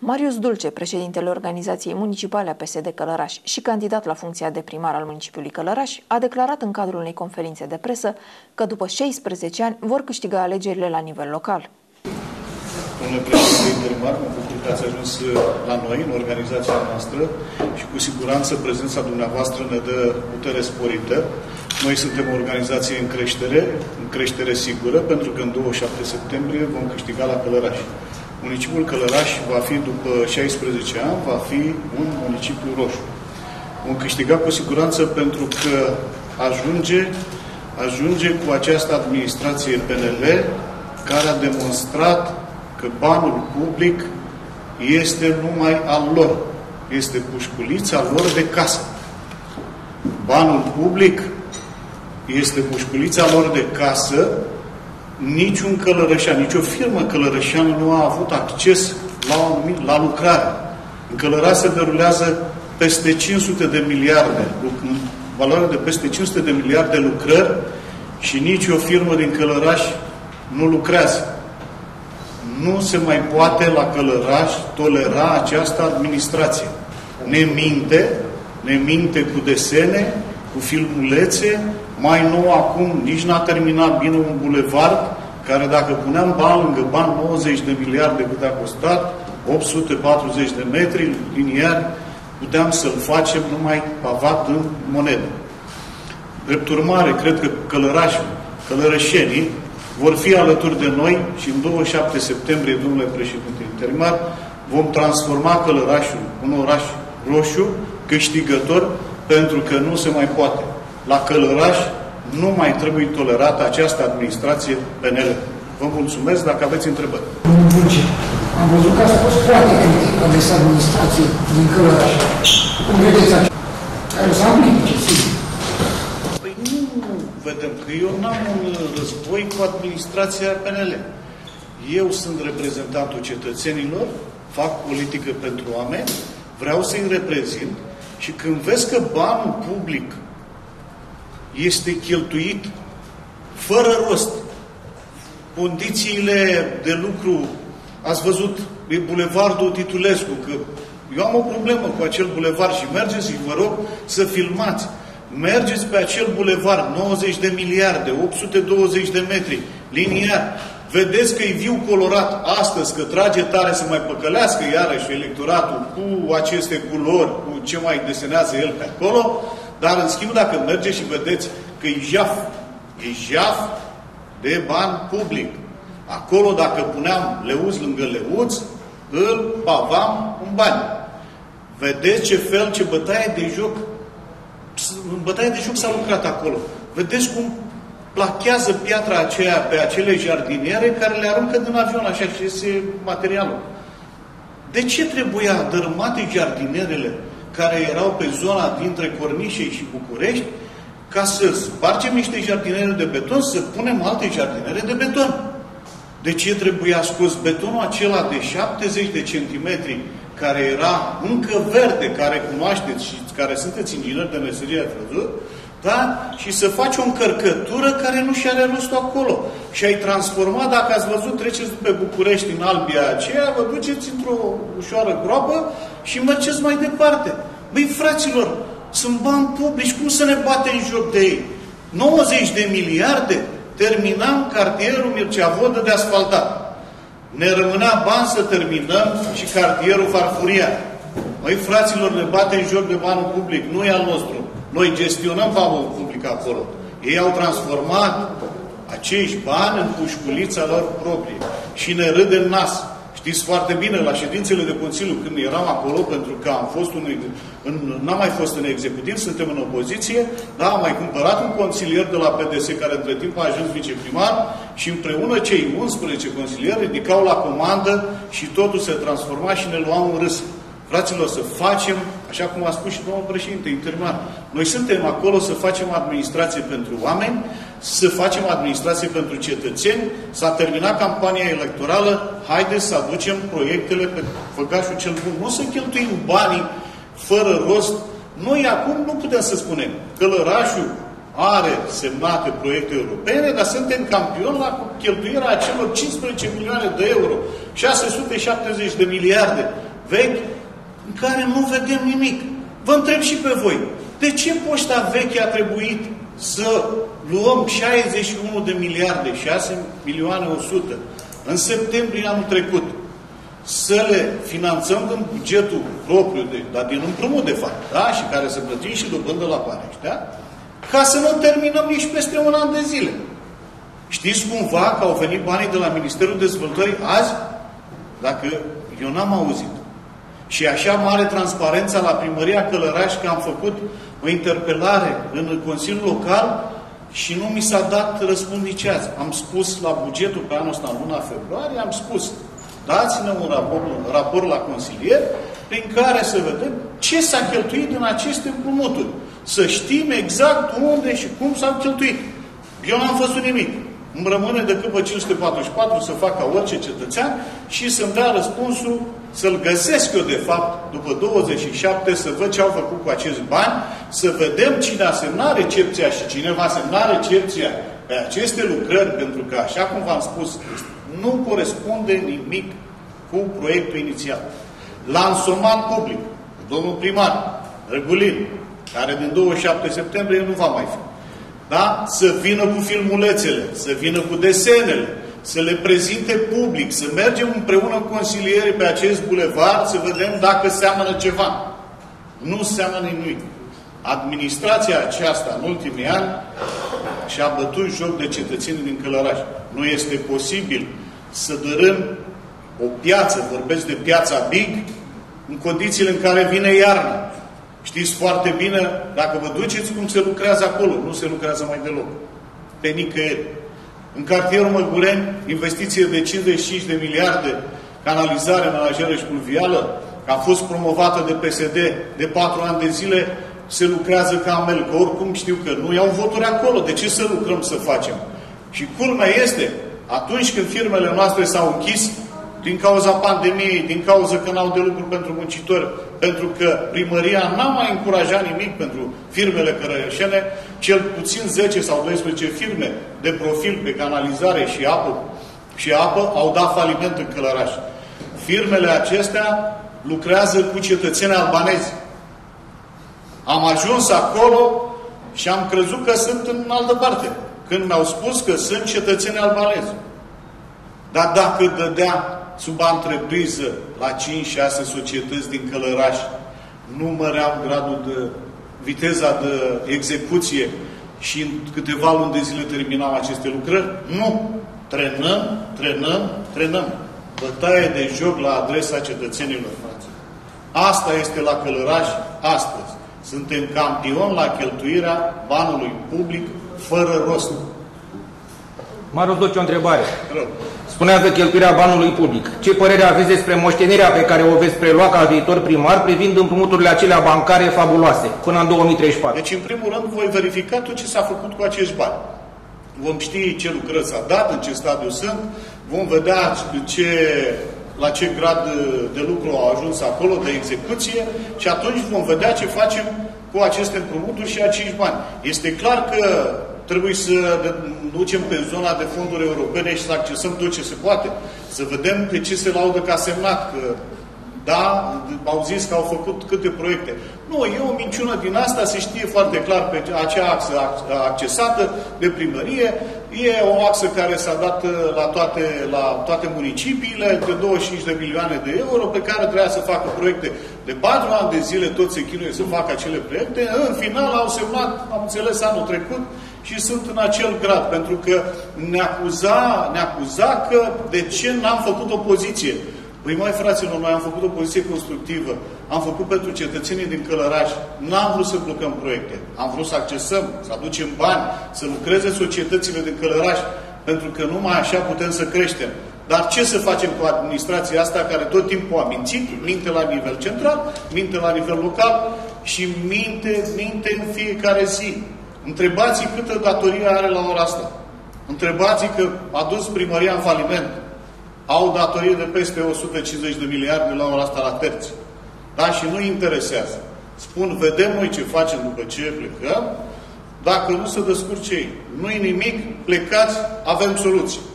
Marius Dulce, președintele Organizației Municipale a PSD Călăraș și candidat la funcția de primar al municipiului Călăraș, a declarat în cadrul unei conferințe de presă că după 16 ani vor câștiga alegerile la nivel local. Domnule președinte interimar, mă bucur că ați ajuns la noi, în organizația noastră, și cu siguranță prezența dumneavoastră ne dă putere sporită. Noi suntem o organizație în creștere sigură, pentru că în 27 septembrie vom câștiga la Călăraș. Municipiul Călăraș va fi, după 16 ani, va fi un municipiu roșu. Vom câștiga cu siguranță pentru că ajunge cu această administrație PNL care a demonstrat că banul public este numai al lor. Este pușculița lor de casă. Banul public este pușculița lor de casă. Niciun călărășean, nicio firmă călărășeană nu a avut acces la lucrare. În Călăraș se derulează peste 500 de miliarde, în valoare de peste 500 de miliarde lucrări și nicio firmă din Călăraș nu lucrează. Nu se mai poate la Călăraș tolera această administrație. Ne minte cu desene, cu filmulețe. Mai nou acum nici n-a terminat bine un bulevard care, dacă puneam bani lângă bani, 90 de miliarde cât a costat, 840 de metri liniari, puteam să-l facem numai pavat în monedă. Drept urmare, cred că călărășenii vor fi alături de noi și în 27 septembrie, domnule președinte interimar, vom transforma Călărașul în oraș roșu, câștigător, pentru că nu se mai poate. La Călăraș nu mai trebuie tolerată această administrație PNL. Vă mulțumesc dacă aveți întrebări. Am văzut că a fost foarte critic adresa administrației din Călăraș. Cum vedeți așa? Care o să aplice, sigur. Păi nu vedem, că eu n-am un război cu administrația PNL. Eu sunt reprezentantul cetățenilor, fac politică pentru oameni, vreau să-i reprezint și când vezi că banul public este cheltuit fără rost, condițiile de lucru, ați văzut, e bulevardul Titulescu, că eu am o problemă cu acel bulevard și mergeți și vă rog să filmați. Mergeți pe acel bulevard, 90 de miliarde, 820 de metri, liniar. Vedeți că e viu colorat astăzi, că trage tare să mai păcălească iarăși electoratul cu aceste culori, cu ce mai desenează el pe acolo, dar în schimb dacă mergeți și vedeți că e jaf de bani public. Acolo dacă puneam leuț lângă leuț, îl pavam în bani. Vedeți ce bătaie de joc, în bătaie de joc s-a lucrat acolo. Vedeți cum plachează piatra aceea pe acele jardiniere care le aruncă din avion, așa și este materialul. De ce trebuia dărâmate jardinierele care erau pe zona dintre Cornișei și București, ca să spargem niște jardiniere de beton, să punem alte jardiniere de beton? De ce trebuia scos betonul acela de 70 de centimetri, care era încă verde, care cunoașteți și care sunteți ingineri de meserie, ați văzut, da? Și să faci o încărcătură care nu și are rostul acolo. Și ai transformat, dacă ați văzut, treceți pe București în albia aceea, vă duceți într-o ușoară groapă și mergeți mai departe. Băi, fraților, sunt bani publici, cum să ne batem în joc de ei? 90 de miliarde, terminam cartierul Mircea Vodă de asfaltat. Ne rămânea bani să terminăm și cartierul Farfuria. Măi, fraților, ne batem în joc de banul public, nu e al nostru. Noi gestionăm banul public acolo. Ei au transformat acești bani în pușculița lor proprie. Și ne râde în nas. Știți foarte bine, la ședințele de Consiliu, când eram acolo, pentru că n-am mai fost în executiv, suntem în opoziție, dar am mai cumpărat un consilier de la PDS, care între timp a ajuns viceprimar, și împreună cei 11 consilieri ridicau la comandă și totul se transforma și ne luam în râs. Fraților, să facem, așa cum a spus și domnul președinte interimar, noi suntem acolo să facem administrație pentru oameni, să facem administrație pentru cetățeni, s-a terminat campania electorală, haideți să aducem proiectele pe făgașul cel bun. Nu să cheltuim banii fără rost. Noi acum nu putem să spunem. Călărașul are semnate proiecte europene, dar suntem campioni la cheltuirea acelor 15 milioane de euro, 670 de miliarde. vechi în care nu vedem nimic. Vă întreb și pe voi. De ce poșta veche a trebuit să luăm 61 de miliarde, 6 milioane 100 în septembrie anul trecut? Să le finanțăm din bugetul propriu, dar din împrumut de fapt, da? Și care să plătim și dobândă la bani, da? Ca să nu terminăm nici peste un an de zile. Știți cumva că au venit banii de la Ministerul Dezvoltării azi? Dacă eu n-am auzit. Și așa mare transparența la Primăria Călăraș că am făcut o interpelare în Consiliul Local și nu mi s-a dat răspuns nici azi. Am spus la bugetul pe anul ăsta, în luna februarie, am spus, dați-ne un raport la consilier prin care să vedem ce s-a cheltuit din aceste împrumuturi. Să știm exact unde și cum s-au cheltuit. Eu n-am văzut nimic. Îmi rămâne decât pe 544 să fac ca orice cetățean și să-mi dea răspunsul, să-l găsesc eu de fapt după 27, să văd ce au făcut cu acești bani, să vedem cine a semnat recepția și cine va semna recepția pe aceste lucrări, pentru că, așa cum v-am spus, nu corespunde nimic cu proiectul inițial. Lansomat public, domnul primar, Răgulin, care din 27 septembrie nu va mai fi. Da? Să vină cu filmulețele, să vină cu desenele, să le prezinte public, să mergem împreună cu consilierii pe acest bulevard, să vedem dacă seamănă ceva. Nu seamănă nimic. Administrația aceasta, în ultimii ani, și-a bătut joc de cetățenii din Călăraș. Nu este posibil să dărâm o piață, vorbesc de piața Big, în condițiile în care vine iarna. Știți foarte bine, dacă vă duceți cum se lucrează acolo, nu se lucrează mai deloc. Pe nicăieri. În cartierul Măgureni, investiție de 55 de miliarde, canalizare, menajere și pluvială, a fost promovată de PSD de 4 ani de zile, se lucrează ca amel, că oricum știu că nu iau voturi acolo. De ce să lucrăm să facem? Și culmea este, atunci când firmele noastre s-au închis, din cauza pandemiei, din cauza că n-au de lucru pentru muncitori, pentru că primăria n-a mai încurajat nimic pentru firmele călărășene, cel puțin 10 sau 12 firme de profil pe canalizare și apă au dat faliment în Călăraș. Firmele acestea lucrează cu cetățeni albanezi. Am ajuns acolo și am crezut că sunt în altă parte. Când mi-au spus că sunt cetățeni albanezi. Dar dacă dădea sub antrepriză la 5-6 societăți din Călăraș, nu măream gradul de viteza de execuție și în câteva luni de zile terminam aceste lucrări? Nu! Trenăm. Bătaie de joc la adresa cetățenilor noastre. Asta este la Călăraș astăzi. Suntem campioni la cheltuirea banului public fără rost. Marius Doce, o întrebare. Spuneați de cheltuirea banului public. Ce părere aveți despre moștenirea pe care o veți prelua ca viitor primar privind împrumuturile acelea bancare fabuloase până în 2034? Deci, în primul rând, voi verifica tot ce s-a făcut cu acești bani. Vom ști ce lucrări s-a dat, în ce stadiu sunt, vom vedea la ce grad de lucru au ajuns acolo, de execuție, și atunci vom vedea ce facem cu aceste împrumuturi și acești bani. Este clar că trebuie să ducem pe zona de fonduri europene și să accesăm tot ce se poate. Să vedem pe ce se laudă ca semnat. Că, da, au zis că au făcut câte proiecte. Nu, e o minciună din asta, se știe foarte clar pe acea axă accesată de primărie. E o axă care s-a dat la toate municipiile de 25 de milioane de euro pe care trebuia să facă proiecte de 4 ani de zile, toți se chinuie să facă acele proiecte. În final au semnat, am înțeles, anul trecut și sunt în acel grad, pentru că ne acuza că de ce n-am făcut opoziție. Păi mai fraților, noi am făcut o poziție constructivă. Am făcut pentru cetățenii din Călăraș. N-am vrut să blocăm proiecte. Am vrut să accesăm, să aducem bani, să lucreze societățile din Călăraș, pentru că numai așa putem să creștem. Dar ce să facem cu administrația asta care tot timpul a mințit, minte la nivel central, minte la nivel local și minte în fiecare zi. Întrebați-i câtă datorie are la ora asta. Întrebați-i că a dus primăria în faliment. Au datorie de peste 150 de miliarde la ora asta la terți. Da? Și nu interesează. Spun, vedem noi ce facem după ce plecăm. Dacă nu se descurce ei, nu-i nimic, plecați, avem soluții.